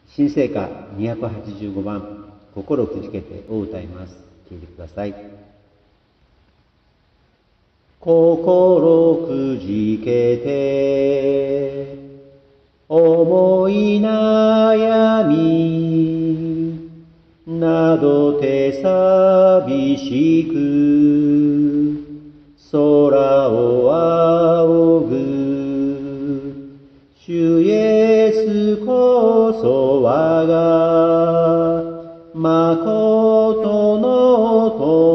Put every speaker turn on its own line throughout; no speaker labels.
新聖歌285番、心くじけてを歌います。聴いてください。心くじけて、思い悩み、などて寂しく、空を仰ぐ、主イエスこそ我が誠の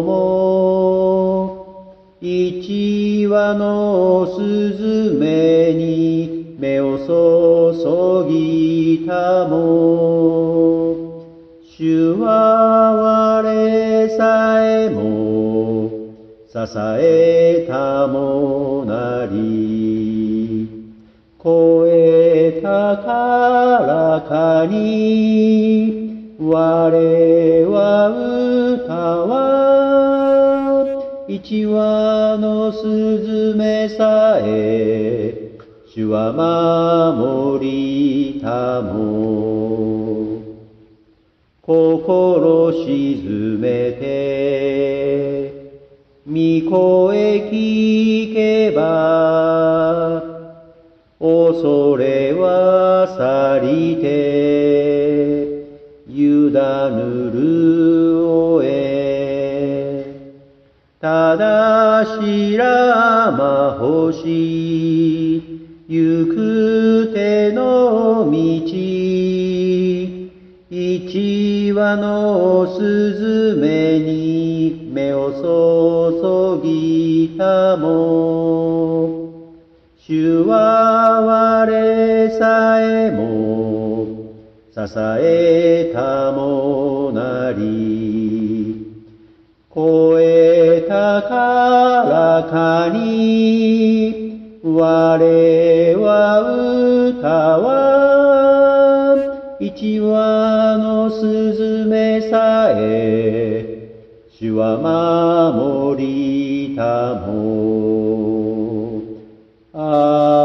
友、一羽のすずめに目を注ぎたも、主は我さえも支えたもなり、声高らかに我は歌わ、一羽のすずめさえ主は守りたも、心静めて御声聞けば、恐れは去りて委ぬるおえ、ただしらま星行く手の道、一羽のすずめに目を注ぎたも、主は我さえも支えたもなり、声高らかに我は歌わ、一羽のすずめさえ主は守りたも。